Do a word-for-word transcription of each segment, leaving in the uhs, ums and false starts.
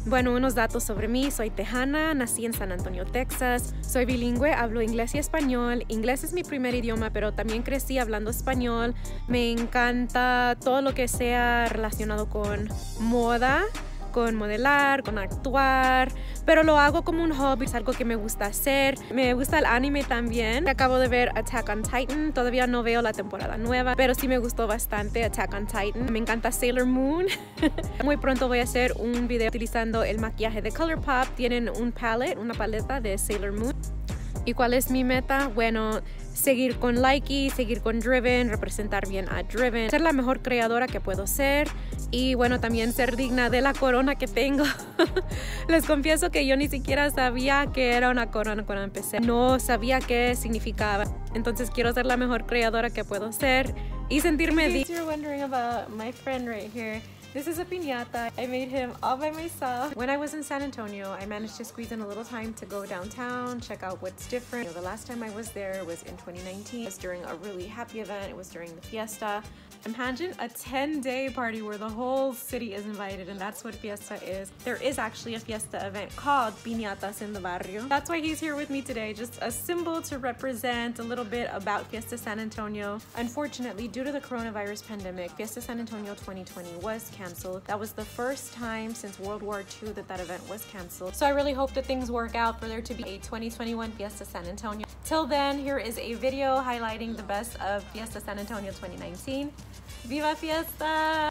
Bueno, unos datos sobre mí. Soy tejana, nací en San Antonio, Texas. Soy bilingüe, hablo inglés y español. Inglés es mi primer idioma, pero también crecí hablando español. Me encanta todo lo que sea relacionado con moda, con modelar, con actuar, pero lo hago como un hobby, es algo que me gusta hacer. Me gusta el anime también. Acabo de ver Attack on Titan, todavía no veo la temporada nueva, pero sí me gustó bastante Attack on Titan. Me encanta Sailor Moon. Muy pronto voy a hacer un video utilizando el maquillaje de ColourPop. Tienen un palette, una paleta de Sailor Moon. ¿Y cuál es mi meta? Bueno, seguir con Likey, seguir con Driven, representar bien a Driven, ser la mejor creadora que puedo ser y bueno, también ser digna de la corona que tengo. Les confieso que yo ni siquiera sabía que era una corona cuando empecé. No sabía qué significaba. Entonces quiero ser la mejor creadora que puedo ser y sentirme digna. You're wondering about my friend right here. This is a piñata. I made him all by myself. When I was in San Antonio, I managed to squeeze in a little time to go downtown, check out what's different. You know, the last time I was there was in twenty nineteen. It was during a really happy event. It was during the fiesta. Imagine a ten day party where the whole city is invited, and that's what fiesta is. There is actually a fiesta event called Piñatas in the Barrio. That's why he's here with me today, just a symbol to represent a little bit about Fiesta San Antonio. Unfortunately, due to the coronavirus pandemic, Fiesta San Antonio twenty twenty was canceled. That was the first time since World War Two that that event was canceled. So I really hope that things work out for there to be a twenty twenty-one Fiesta San Antonio. Till then, here is a video highlighting the best of Fiesta San Antonio twenty nineteen. ¡Viva Fiesta!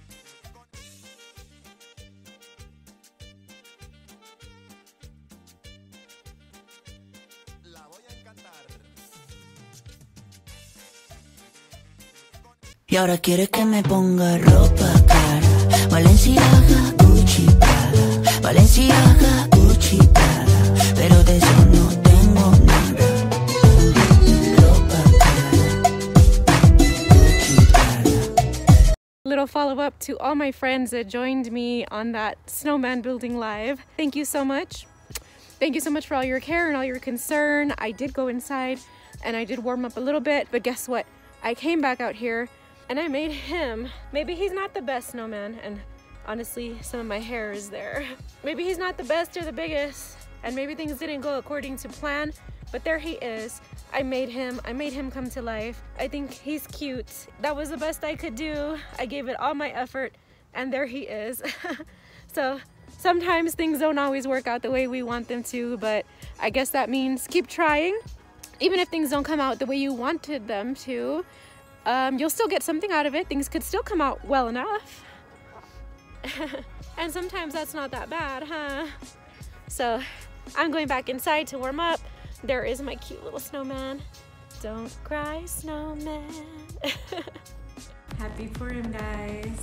Y ahora quiere que me ponga ropa cara. Valenciaga, Gucci, Prada. Valenciaga, Gucci, Prada. Pero de eso no tengo nada. Ropa cara. Gucci, Prada. Little follow-up to all my friends that joined me on that snowman building live. Thank you so much. Thank you so much for all your care and all your concern. I did go inside and I did warm up a little bit, but guess what? I came back out here and I made him. Maybe he's not the best snowman, and honestly, some of my hair is there. Maybe he's not the best or the biggest, and maybe things didn't go according to plan, but there he is. I made him, I made him come to life. I think he's cute. That was the best I could do. I gave it all my effort, and there he is. So sometimes things don't always work out the way we want them to, but I guess that means keep trying. Even if things don't come out the way you wanted them to, um, you'll still get something out of it. Things could still come out well enough. And sometimes that's not that bad, huh? So I'm going back inside to warm up. There is my cute little snowman. Don't cry, snowman. Happy Purim, guys.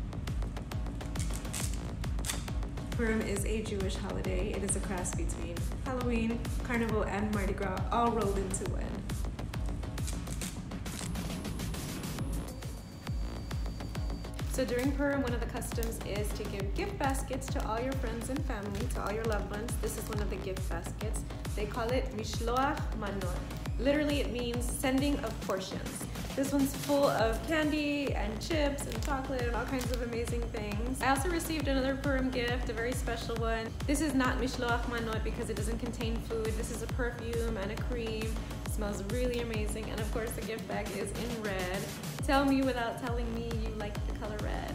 Purim is a Jewish holiday. It is a cross between Halloween, Carnival, and Mardi Gras all rolled into one. So during Purim, one of the customs is to give gift baskets to all your friends and family, to all your loved ones. This is one of the gift baskets. They call it Mishloach Manot. Literally, it means sending of portions. This one's full of candy and chips and chocolate and all kinds of amazing things. I also received another Purim gift, a very special one. This is not Mishloach Manot because it doesn't contain food. This is a perfume and a cream. It smells really amazing. And of course, the gift bag is in red. Tell me without telling me you like the color red.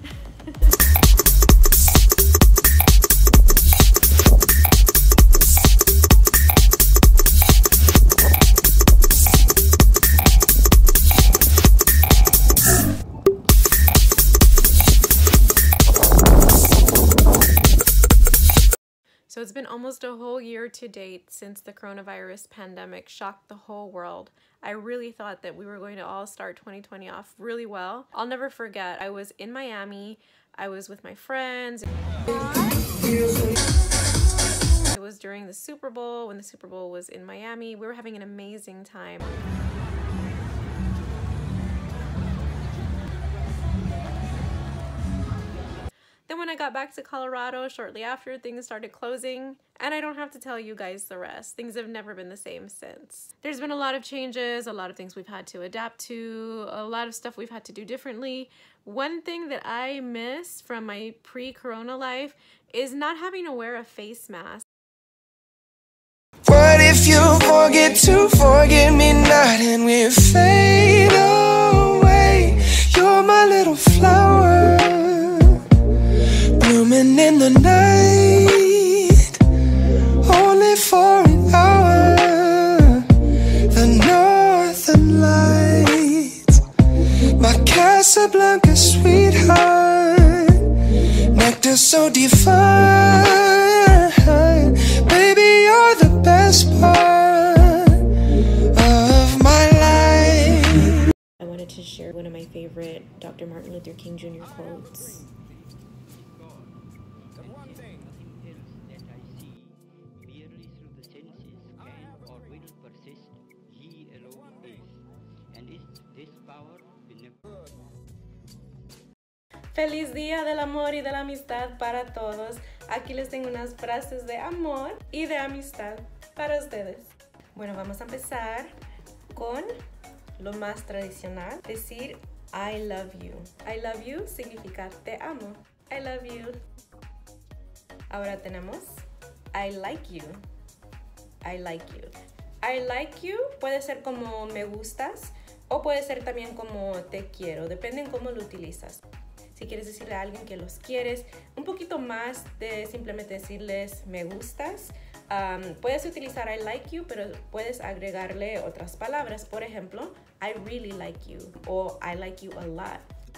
So it's been almost a whole year to date since the coronavirus pandemic shocked the whole world. I really thought that we were going to all start twenty twenty off really well. I'll never forget, I was in Miami, I was with my friends. It was during the Super Bowl, when the Super Bowl was in Miami. We were having an amazing time. Then when I got back to Colorado shortly after, things started closing, and I don't have to tell you guys the rest. Things have never been the same since. There's been a lot of changes, a lot of things we've had to adapt to, a lot of stuff we've had to do differently, One thing that I miss from my pre-corona life is not having to wear a face mask. What if you forget to forget me not and we fade away? You're my little flower, blooming in the night, only for an hour. The northern lights, my Casablanca sweetheart, nectar so divine. Baby, you're the best part of my life. I wanted to share one of my favorite Doctor Martin Luther King Junior quotes. Feliz Día del Amor y de la Amistad para todos. Aquí les tengo unas frases de amor y de amistad para ustedes. Bueno, vamos a empezar con lo más tradicional, decir I love you. I love you significa te amo. I love you. Ahora tenemos I like you. I like you. I like you puede ser como me gustas o puede ser también como te quiero, depende en cómo lo utilizas. Si quieres decirle a alguien que los quieres, un poquito más de simplemente decirles me gustas, um, puedes utilizar I like you, pero puedes agregarle otras palabras. Por ejemplo, I really like you o I like you a lot.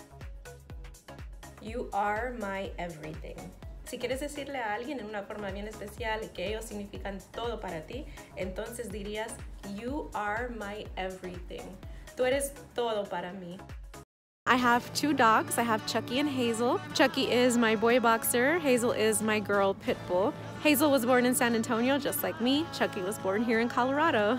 You are my everything. Si quieres decirle a alguien en una forma bien especial y que ellos significan todo para ti, entonces dirías you are my everything. Tú eres todo para mí. I have two dogs. I have Chucky and Hazel. Chucky is my boy boxer. Hazel is my girl pit bull. Hazel was born in San Antonio, just like me. Chucky was born here in Colorado.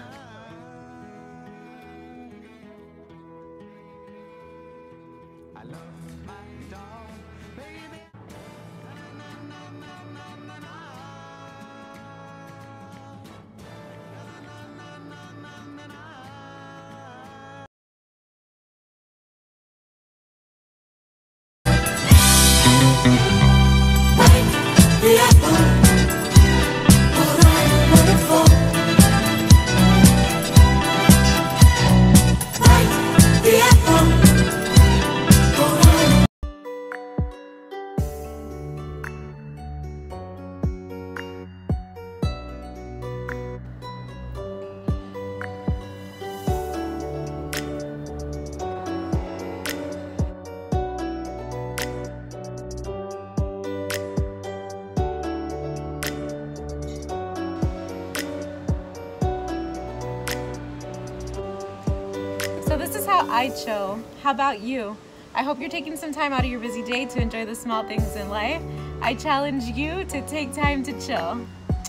So this is how I chill. How about you? I hope you're taking some time out of your busy day to enjoy the small things in life. I challenge you to take time to chill.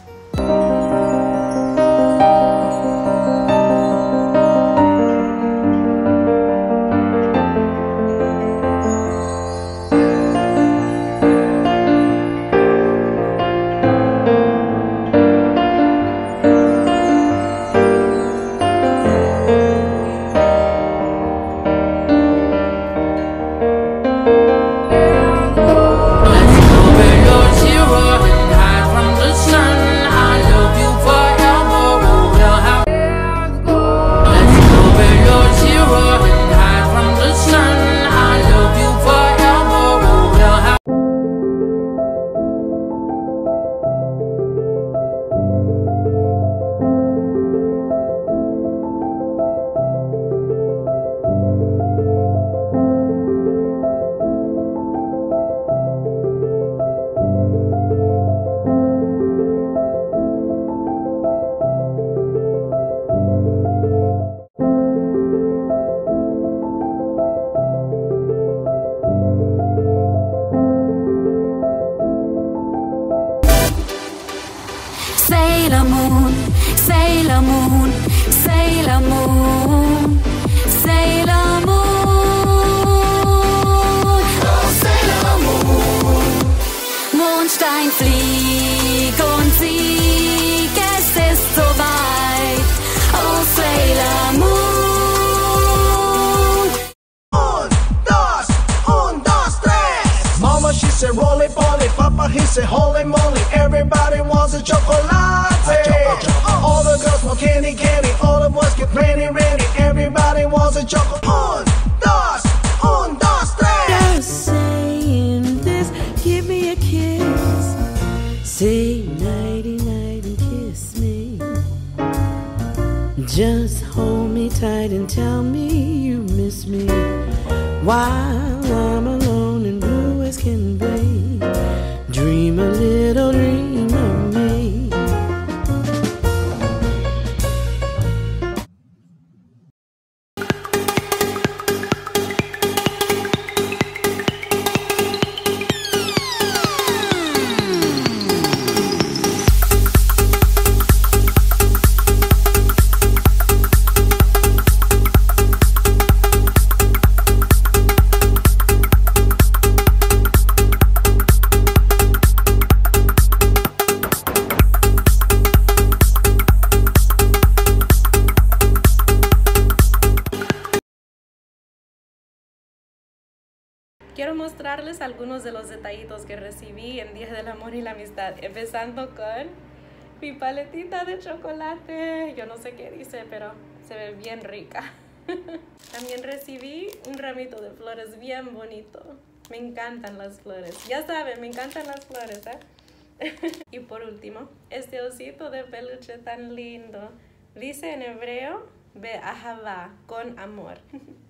Sailor Moon, Sailor Moon, Sailor Moon, Sailor Moon. Oh, Sailor Moon. Mondstein, flieg und sieg, es ist soweit. Oh, Sailor Moon. Un, dos, un, said roly poly, Papa he said holy moly, everybody wants a chocolate. All the girls want candy candy, all the boys get ready ready, everybody wants a chocolate. Un, dos, un, dos, tres. Just saying this, give me a kiss. Say nighty night and kiss me. Just hold me tight and tell me you miss me. While I'm alone and blue as can be, dream a little dream of me. Quiero mostrarles algunos de los detallitos que recibí en Día del Amor y la Amistad, empezando con mi paletita de chocolate. Yo no sé qué dice, pero se ve bien rica. También recibí un ramito de flores bien bonito. Me encantan las flores. Ya saben, me encantan las flores, ¿eh? Y por último, este osito de peluche tan lindo. Dice en hebreo, Be'ahava, con amor.